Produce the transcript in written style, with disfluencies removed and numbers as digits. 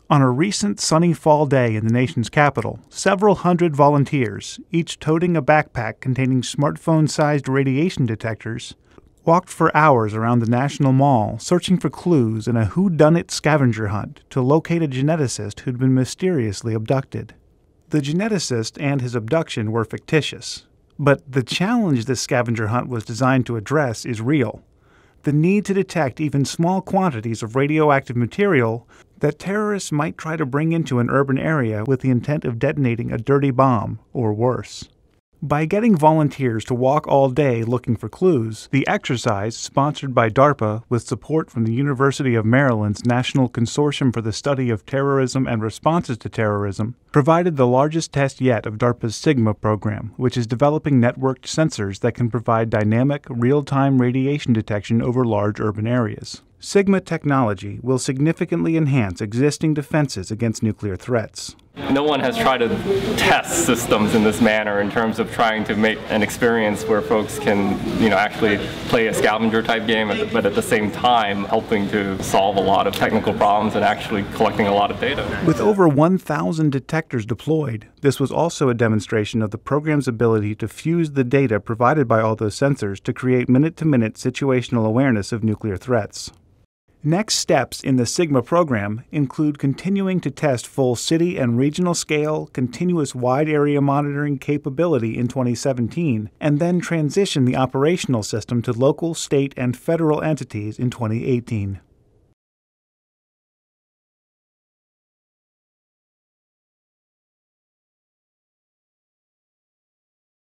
On a recent sunny fall day in the nation's capital, several hundred volunteers, each toting a backpack containing smartphone-sized radiation detectors, walked for hours around the National Mall searching for clues in a whodunit scavenger hunt to locate a geneticist who'd been mysteriously abducted. The geneticist and his abduction were fictitious, but the challenge this scavenger hunt was designed to address is real: the need to detect even small quantities of radioactive material that terrorists might try to bring into an urban area with the intent of detonating a dirty bomb, or worse. By getting volunteers to walk all day looking for clues, the exercise, sponsored by DARPA with support from the University of Maryland's National Consortium for the Study of Terrorism and Responses to Terrorism, provided the largest test yet of DARPA's SIGMA program, which is developing networked sensors that can provide dynamic, real-time radiation detection over large urban areas. SIGMA technology will significantly enhance existing defenses against nuclear threats. No one has tried to test systems in this manner in terms of trying to make an experience where folks can, actually play a scavenger type game, but at the same time helping to solve a lot of technical problems and actually collecting a lot of data. With over 1,000 detectors deployed, this was also a demonstration of the program's ability to fuse the data provided by all those sensors to create minute-to-minute situational awareness of nuclear threats. Next steps in the SIGMA program include continuing to test full city and regional scale, continuous wide area monitoring capability in 2017, and then transition the operational system to local, state, and federal entities in 2018.